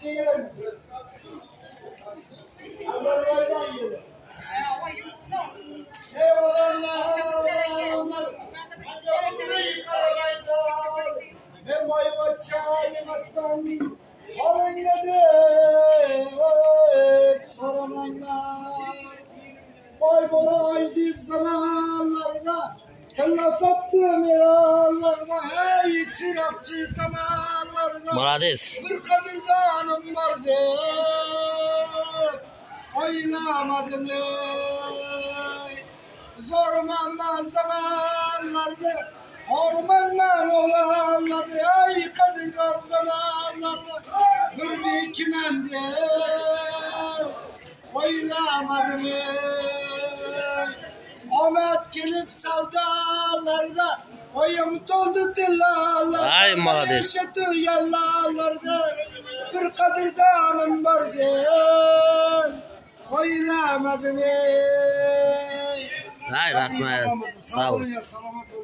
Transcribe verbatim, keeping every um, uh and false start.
Ben bayıma çayım aslan, alın dedi, soramanlar. Bay bolay deyip zamanlarda, kella sattım yaralarına, hey çırakçı tamanlarına. Молодец. Bir kadirdanım vardı, oynamadım ey. Zormandan zamanlarda, ormandan olanlarda, ay kadirdan zamanlarda, bir bir kimende, oynamadım ey. Ahmet gelip sevdalarda, oyum doldu dillarlarda, Ay молодец. yaşatı yallarlarda, bir kadirdanım vardı, oynamadım ey. Ay rahmet. Sağ ol.